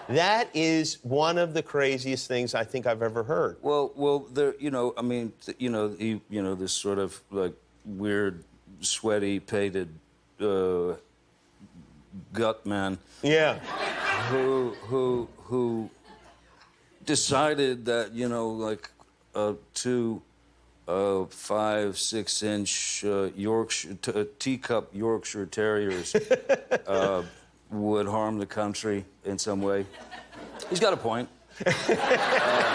That is one of the craziest things I think I've ever heard. Well, there, you know, I mean, this sort of like weird, sweaty, painted gut man. Yeah. Who decided that, you know, like two 5-6 inch teacup Yorkshire Terriers would harm the country in some way. He's got a point.